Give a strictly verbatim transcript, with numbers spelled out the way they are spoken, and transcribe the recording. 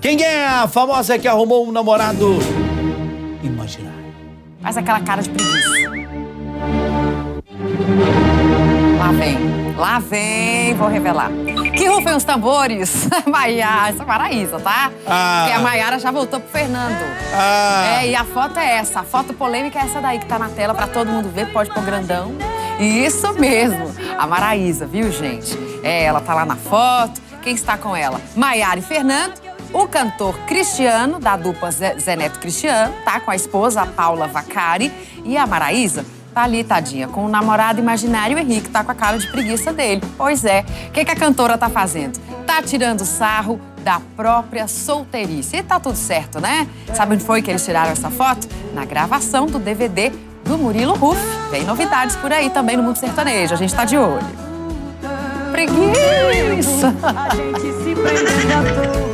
Quem é a famosa que arrumou um namorado imaginário? Faz aquela cara de preguiça. Lá vem, lá vem, vou revelar. Que rufem os tambores. Maiara, essa é a Maraísa, tá? Ah. Porque a Maiara já voltou pro Fernando. Ah. É, e a foto é essa. A foto polêmica é essa daí que tá na tela pra todo mundo ver, pode pôr grandão. Isso mesmo, a Maraísa, viu, gente? É, ela tá lá na foto. Quem está com ela? Maiara e Fernando. O cantor Cristiano, da dupla Zé, Zé Neto Cristiano, tá com a esposa, a Paula Vaccari. E a Maraísa tá ali, tadinha, com o namorado imaginário Henrique, tá com a cara de preguiça dele. Pois é, o que, que a cantora tá fazendo? Tá tirando sarro da própria solteirice. E tá tudo certo, né? Sabe onde foi que eles tiraram essa foto? Na gravação do D V D do Murilo Huff. Tem novidades por aí também no mundo sertanejo, a gente tá de olho. Preguiça! A gente se prende à toa.